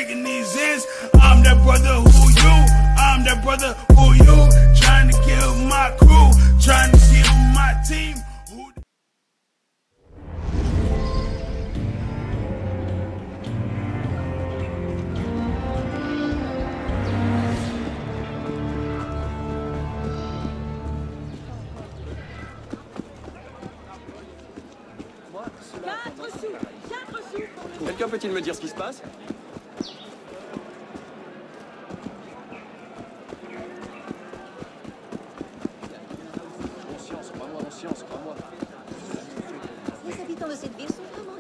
taking these ends. I'm that brother who you, I'm that brother who you. Trying to kill my crew, trying to kill my team. Quelqu'un peut-il me dire ce qui se passe? Conscience, crois-moi, conscience, crois-moi. Les habitants de cette ville sont vraiment...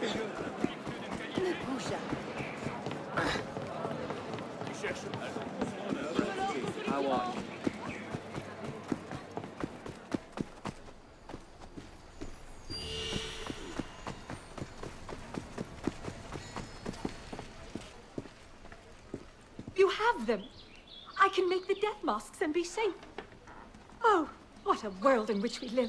Ne bouge jamais. You have them. I can make the death masks and be safe. Oh, what a world in which we live.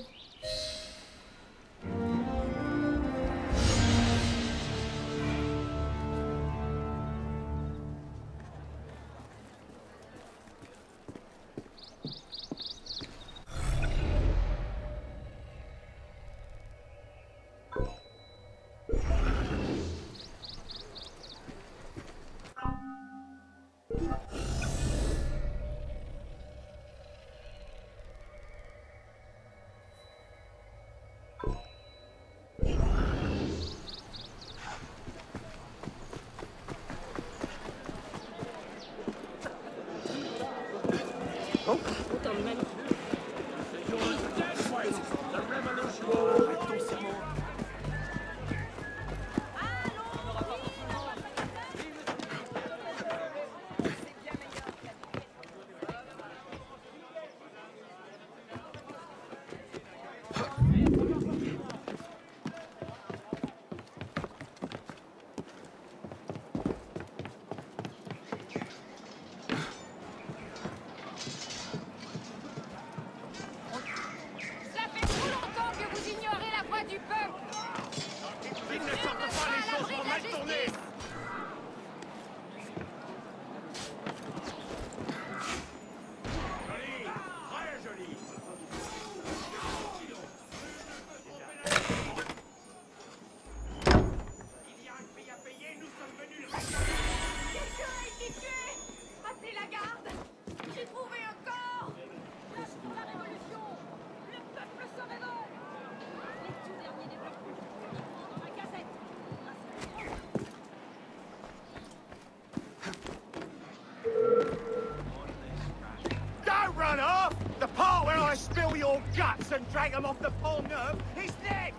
Spill your guts and drag them off the Pont Neuf. He's next!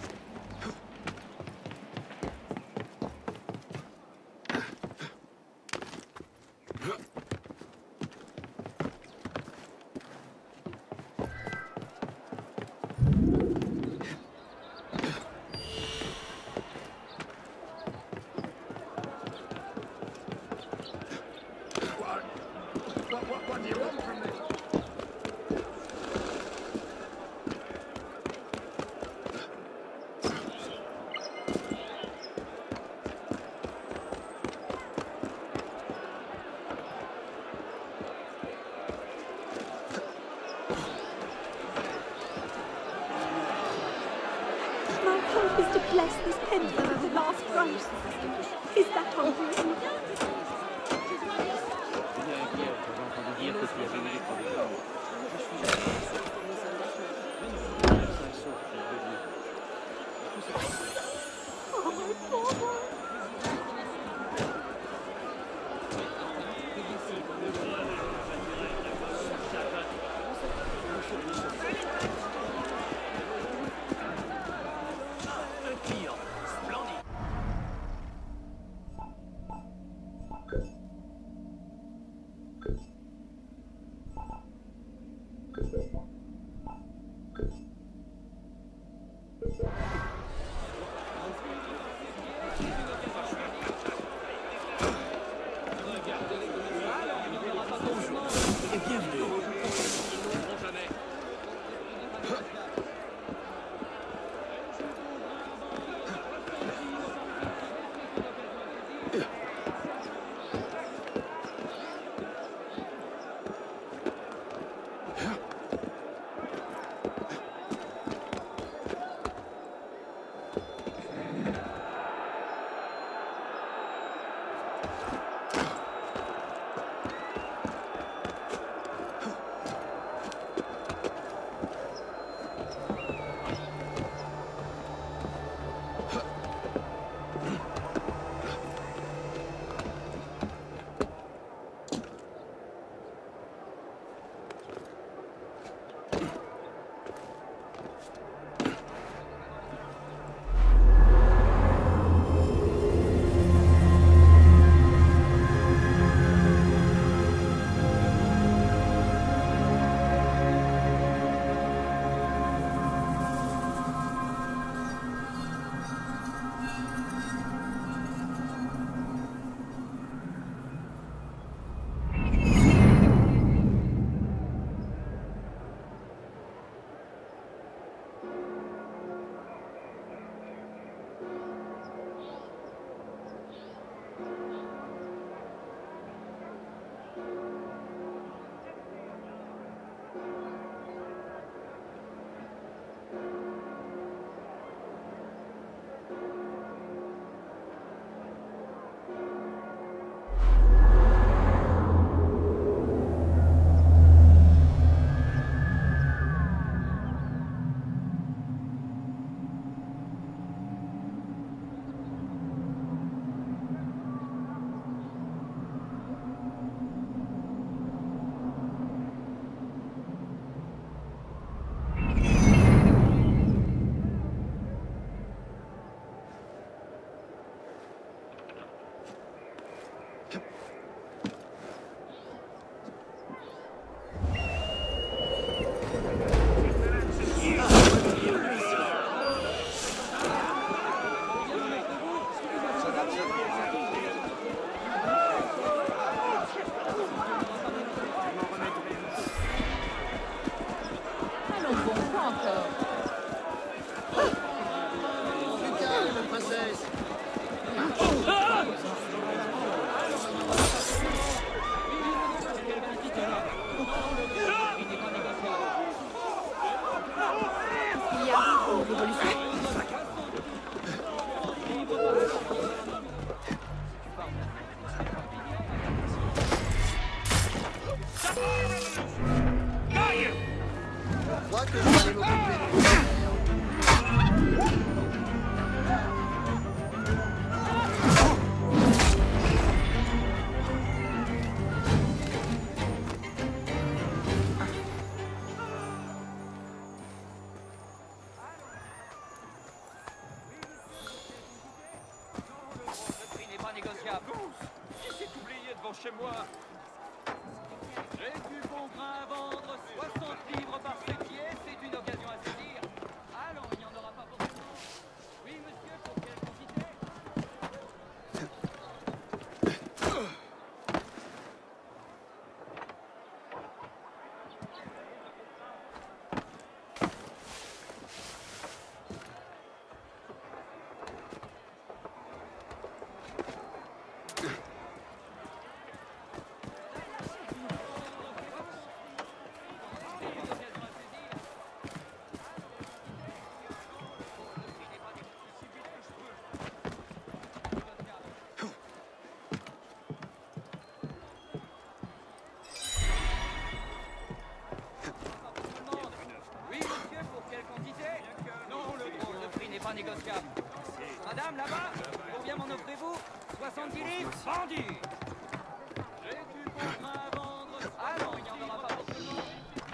What do you want from me? Is to bless this pension of the last rose. Is that all you can do? Oh, my poor boy. négociable. Qui s'est oublié devant chez moi? J'ai du bon grain à vendre, 60 livres par séquier, c'est une occasion à saisir. Allons, il n'y en aura pas forcément. Oui, monsieur, pour quelle quantité? Négociable. Madame, là-bas, combien m'en offrez-vous? 70 livres? Vendu! J'ai du bon grain à vendre. Ah non, il n'y en aura pas pour tout le monde.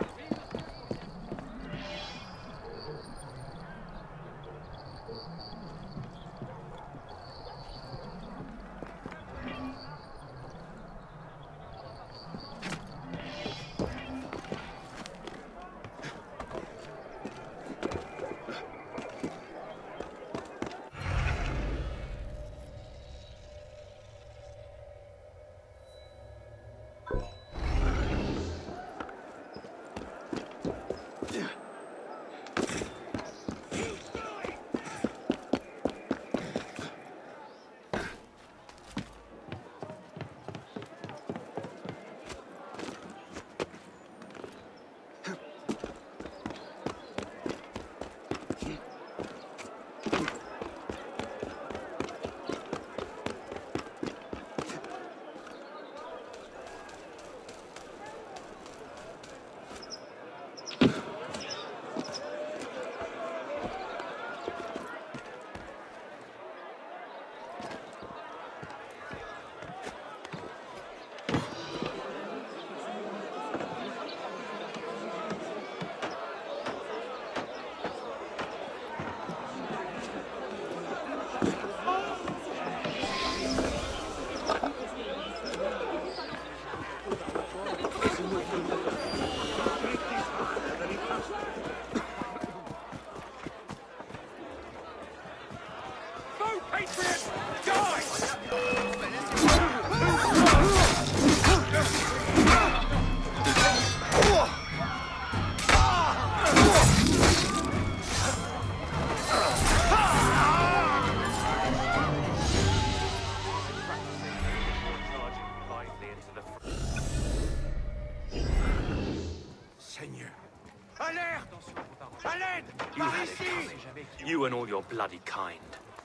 You and all your bloody kind.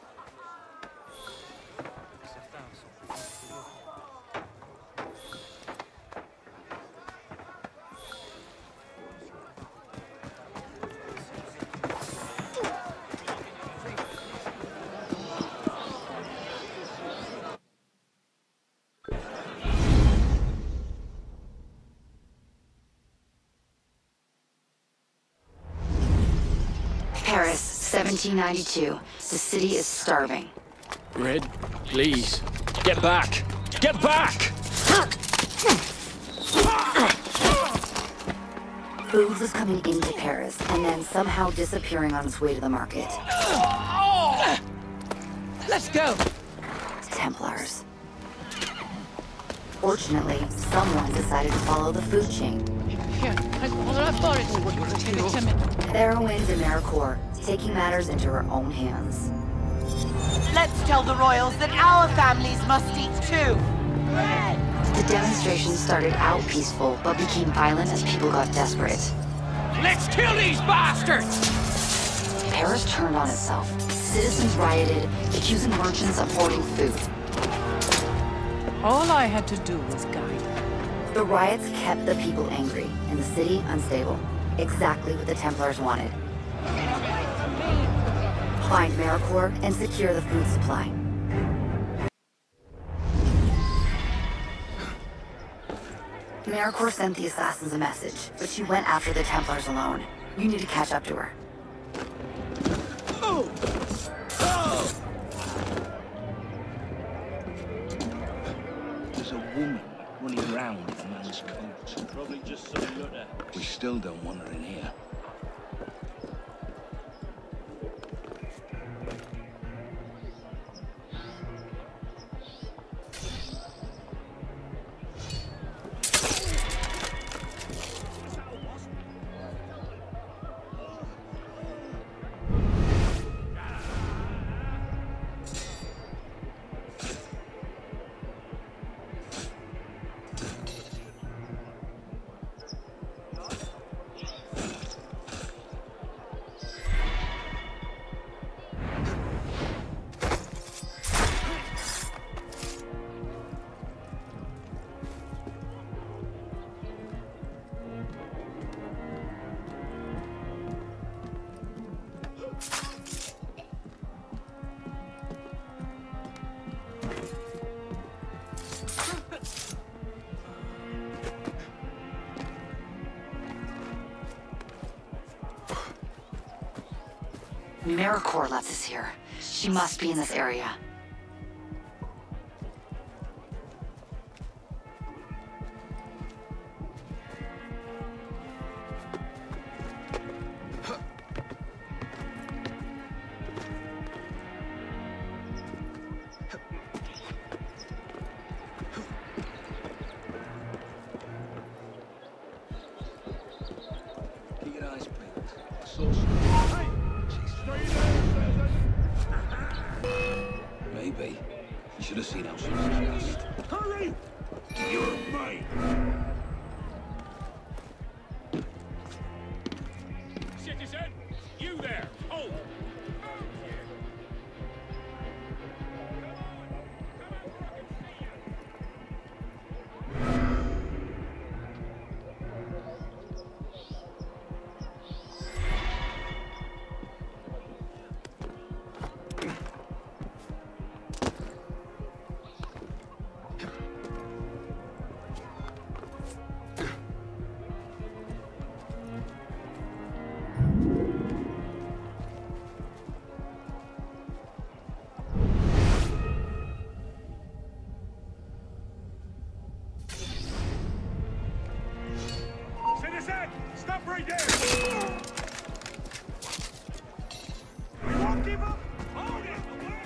Paris, 1792. The city is starving. Red, please. Get back! Get back! Food was coming into Paris and then somehow disappearing on its way to the market. Let's go! Templars. Fortunately, someone decided to follow the food chain. Theroin de Mericourt, taking matters into her own hands. Let's tell the royals that our families must eat too! The demonstration started out peaceful, but became violent as people got desperate. Let's kill these bastards! Paris turned on itself. Citizens rioted, accusing merchants of hoarding food. All I had to do was guide. The riots kept the people angry, and the city unstable. Exactly what the Templars wanted. Find Mericourt and secure the food supply. Mericourt sent the assassins a message, but she went after the Templars alone. You need to catch up to her. Woman's coat. Probably just some nutter. We still don't want her in here. AmeriCorps lets us here. She must be in this area. Keep your eyes peeled. I saw some. Maybe. You should have seen how she was dressed. Hurry! You're mine! Citizen! You there! Hold! Stop right there! We won't give up! Hold it!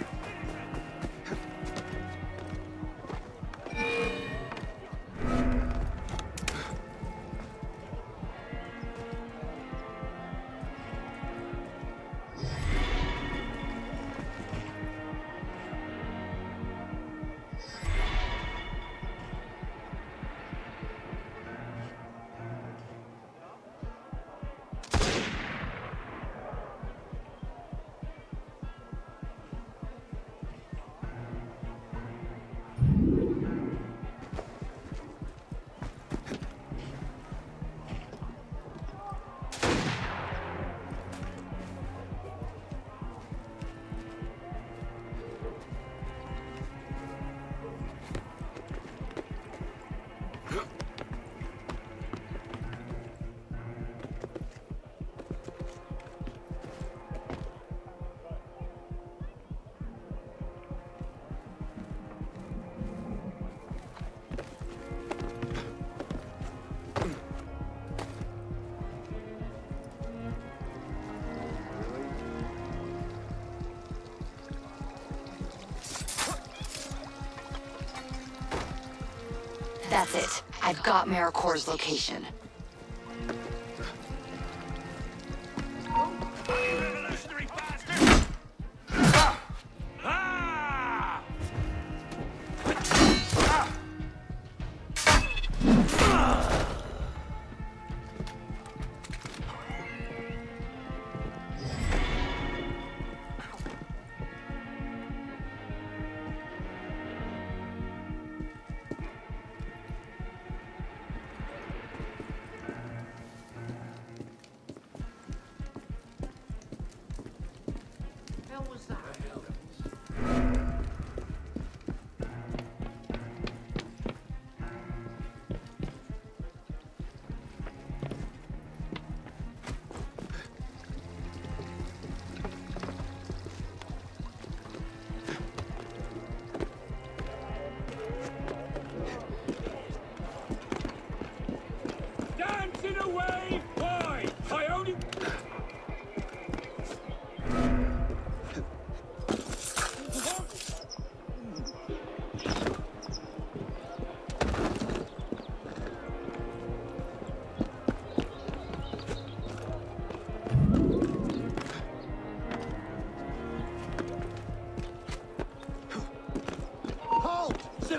That's it. I've got AmeriCorps' location. Revolutionary bastard!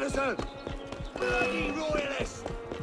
citizen! Bloody royalist!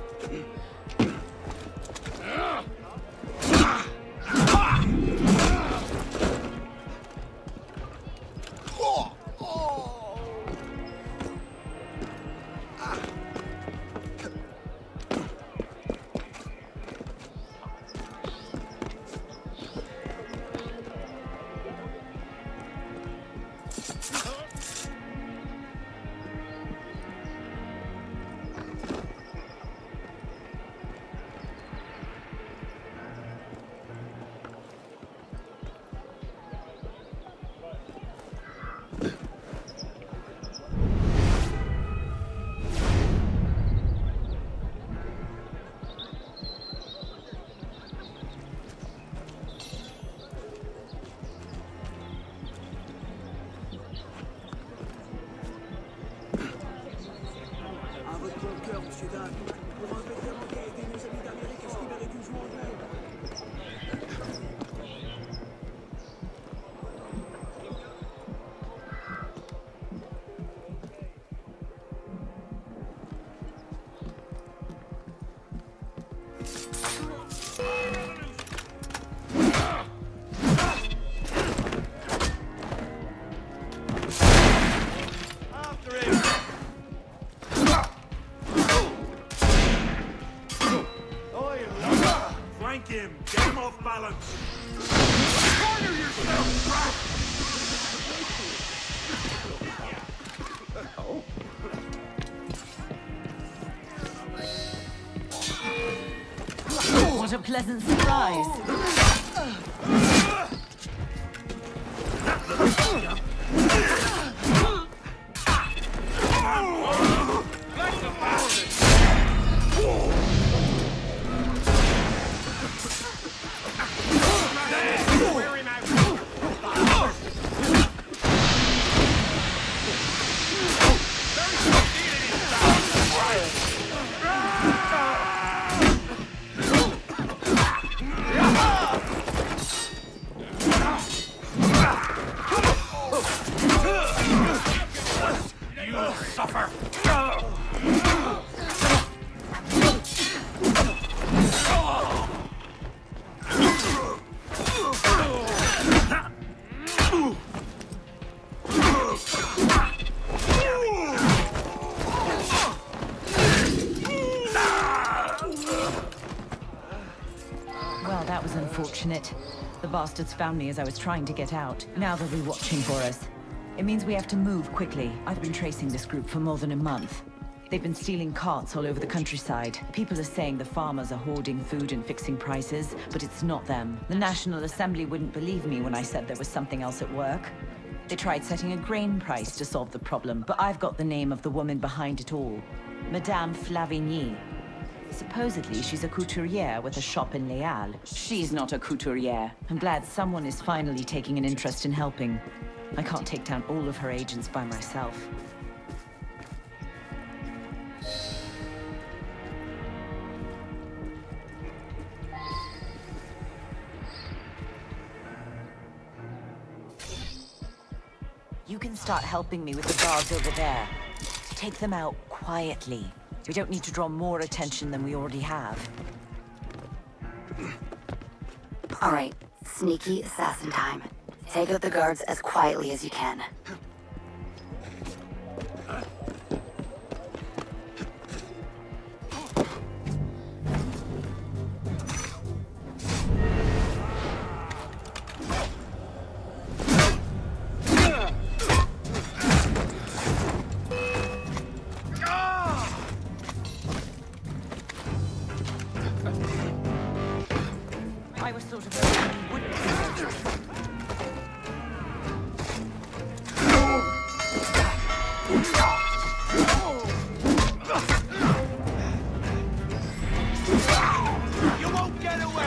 What a pleasant surprise. Well, that was unfortunate. The bastards found me as I was trying to get out. Now they'll be watching for us. It means we have to move quickly. I've been tracing this group for more than a month. They've been stealing carts all over the countryside. People are saying the farmers are hoarding food and fixing prices, but it's not them. The National Assembly wouldn't believe me when I said there was something else at work. They tried setting a grain price to solve the problem, but I've got the name of the woman behind it all. Madame Flavigny. Supposedly, she's a couturière with a shop in Leal. She's not a couturière. I'm glad someone is finally taking an interest in helping. I can't take down all of her agents by myself. You can start helping me with the guards over there. Take them out quietly. We don't need to draw more attention than we already have. All right, sneaky assassin time. Take out the guards as quietly as you can. I was sort of hoping you wouldn't be dangerous. You won't get away!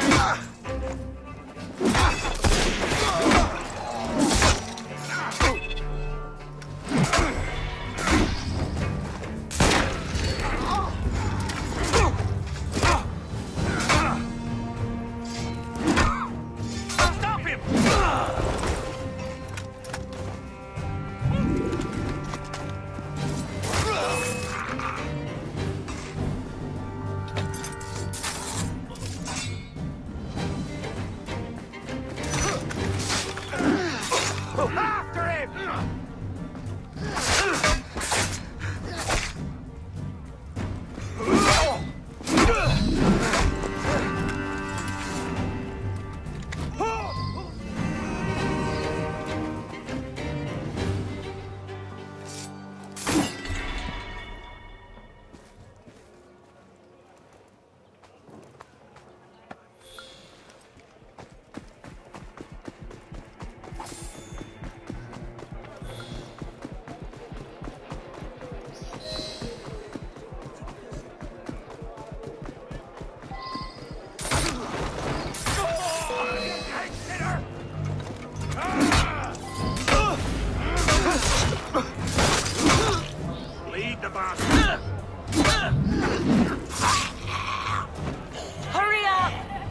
Lead the bastard. Hurry up!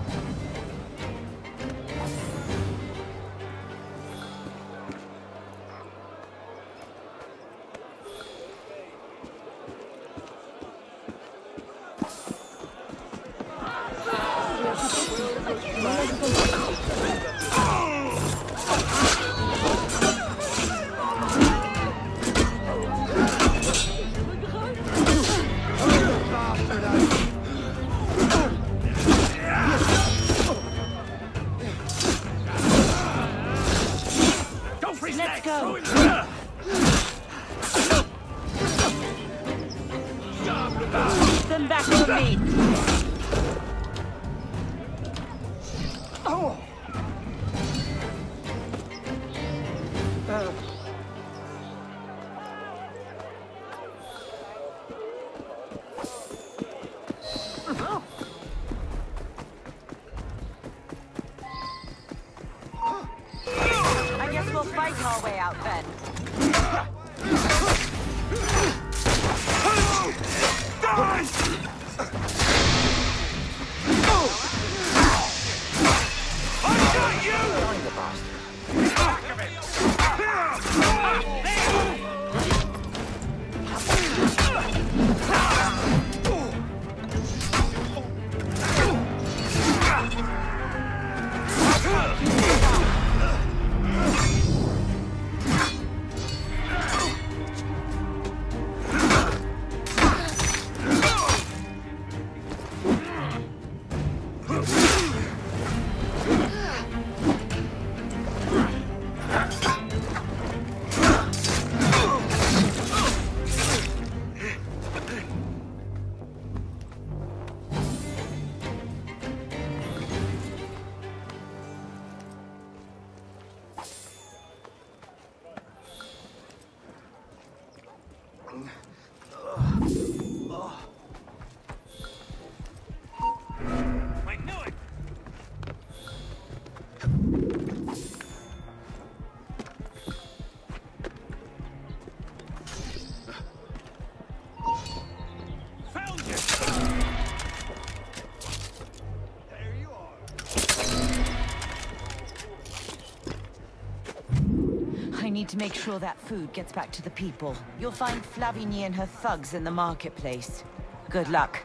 Let's go. Then back to me. Oh. I guess we'll fight our way out then. I need to make sure that food gets back to the people. You'll find Flavigny and her thugs in the marketplace. Good luck.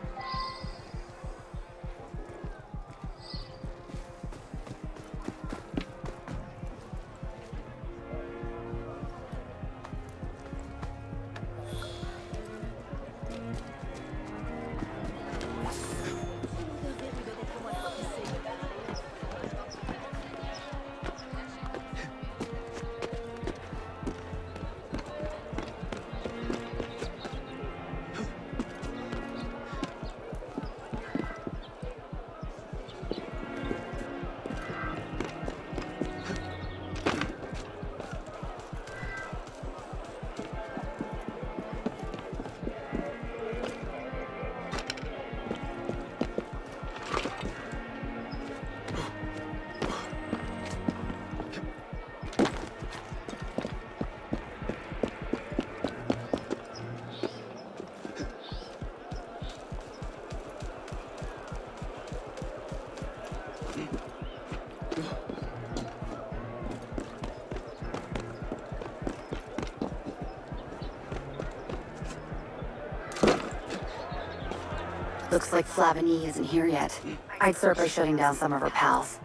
Looks like Flavigny isn't here yet. I'd start by shutting down some of her pals.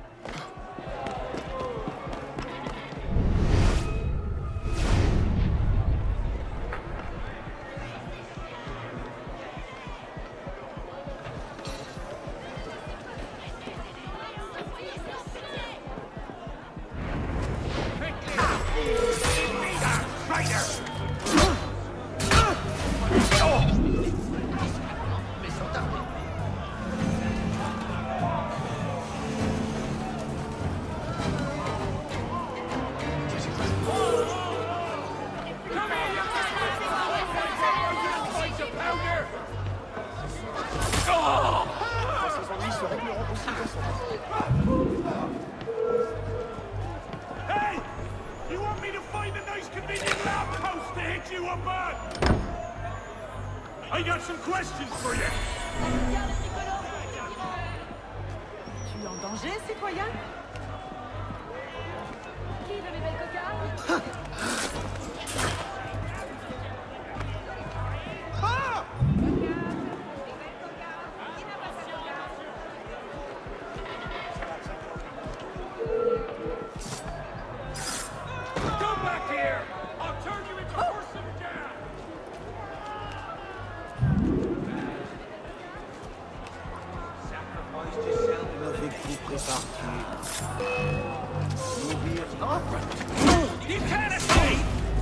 Hey! You want me to find a nice convenient lamp post I got some questions for you. Tu es en danger, citoyen? Qui veut mes belles cocardes? Come back here! I'll turn you into horse and down! Avec vous prépare-tu. Mourir. You can't escape!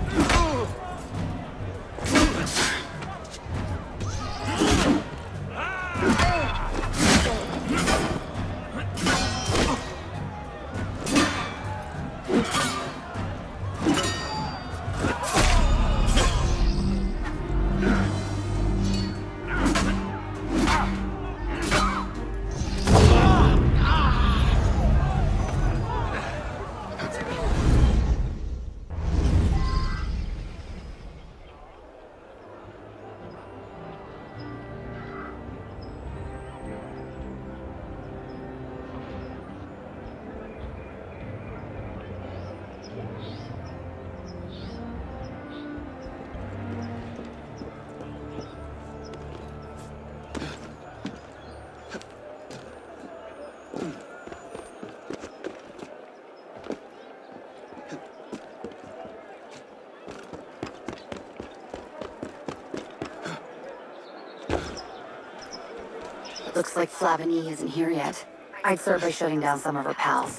Looks like Flavigny isn't here yet. I'd start by shutting down some of her pals.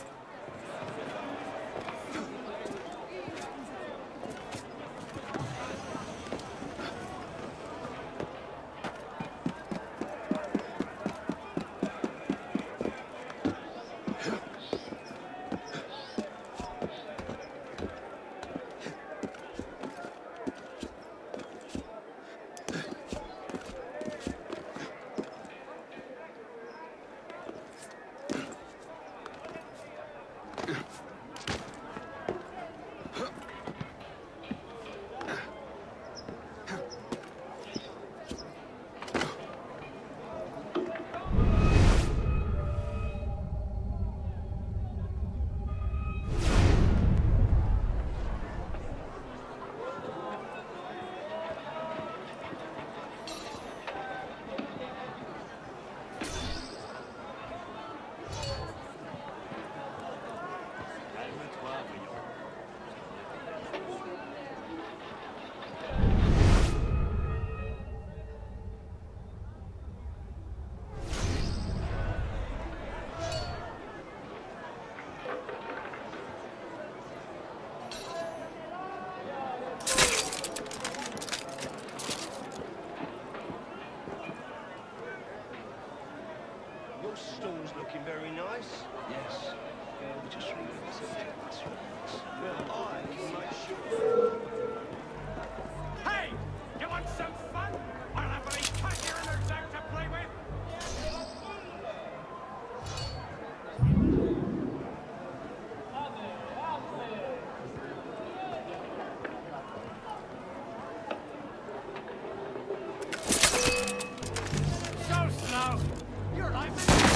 Your stall's looking very nice. Yes. We just revisited this once. Well, I can make sure. Hey! You want some fun? I'll have any cat here in their out to play with? So slow! You're like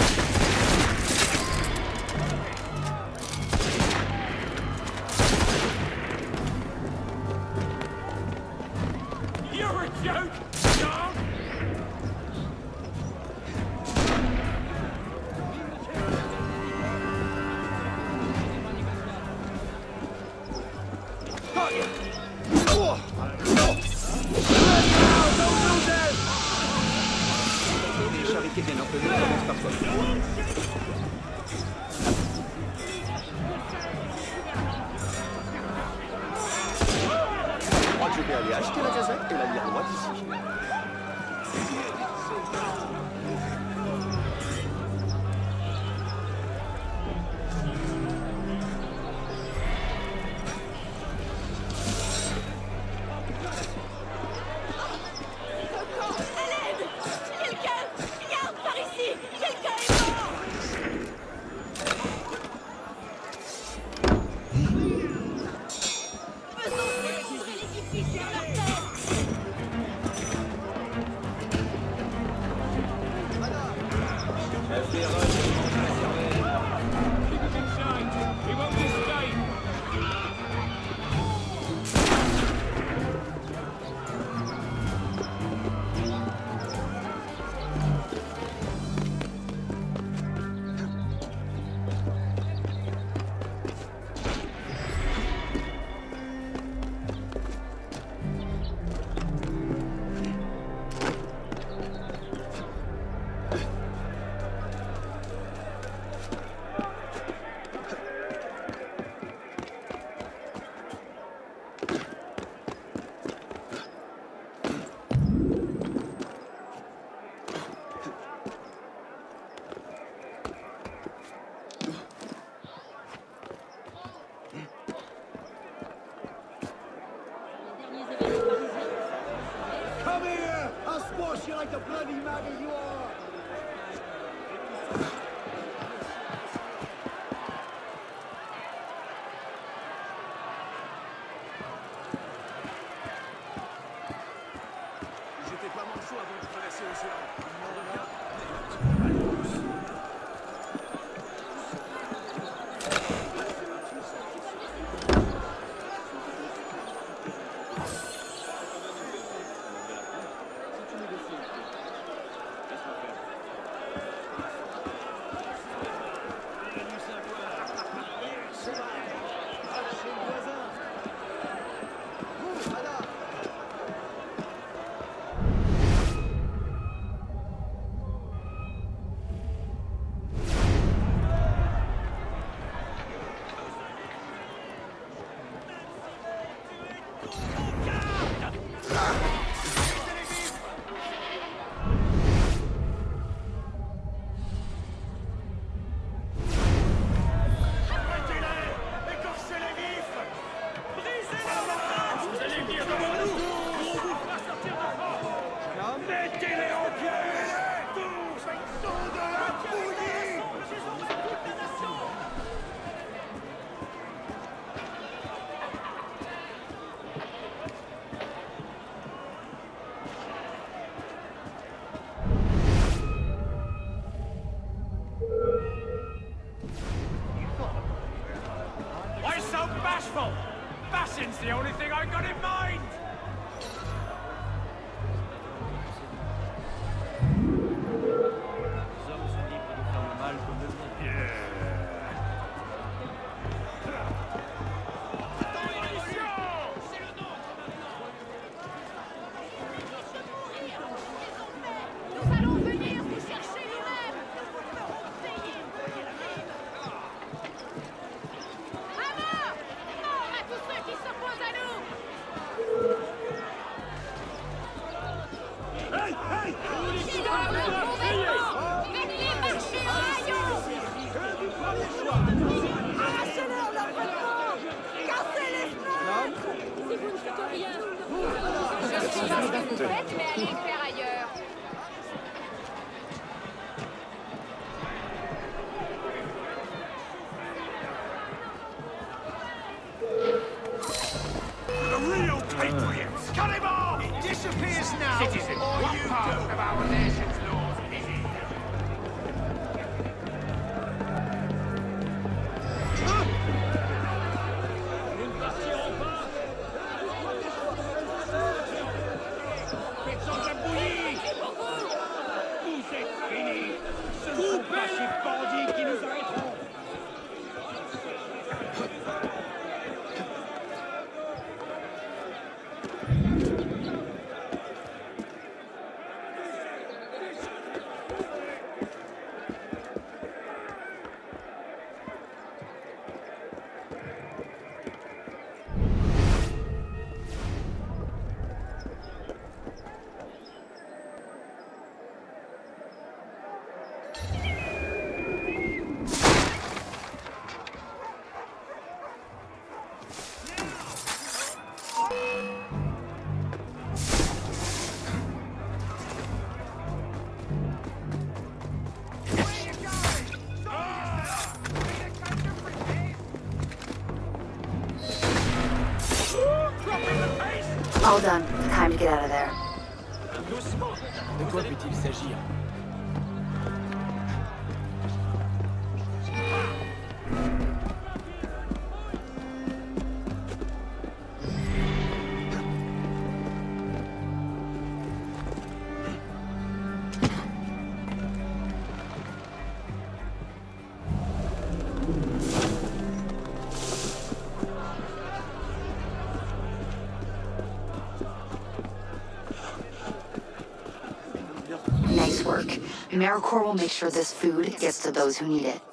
you're a joke, dog! Les charité bien entendu commence par soi. Je crois que je vais aller acheter la gazette et la lire loin d'ici. Come here! I'll squash you like the bloody maggot you are! J'étais pas manchot avant de traverser l'océan. Why so bashful? Bashing's the only thing I got in mind! Nous allons venir vous chercher nous-mêmes. À mort! Mort à tous ceux qui s'opposent à nous! Hey! Hey! Qui dans le mauvais camp! Faites-les marcher en haillons! Arrachez-leur leurs vêtements! Cassez les fenêtres! Si vous ne faites rien, je suis pas ce que vous faites, mais allez le faire ailleurs! The real patriots! Cut him off! It disappears now! Citizen, what part of our nation's laws is it? Faites en bouillie! Vous êtes finis! Ce ne sont pas ces bandits qui nous arrêteront! All done. Time to get out of there. Doucement! De quoi peut-il s'agir? Nice work. AmeriCorps will make sure this food gets to those who need it.